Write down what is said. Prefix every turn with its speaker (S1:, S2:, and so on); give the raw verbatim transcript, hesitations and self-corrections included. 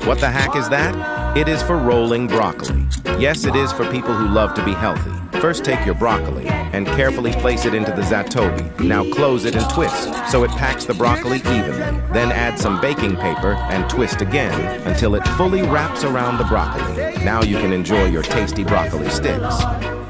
S1: What the heck is that? It is for rolling broccoli. Yes, it is for people who love to be healthy. First, take your broccoli and carefully place it into the Zatobe. Now close it and twist, so it packs the broccoli evenly. Then add some baking paper and twist again until it fully wraps around the broccoli. Now you can enjoy your tasty broccoli sticks.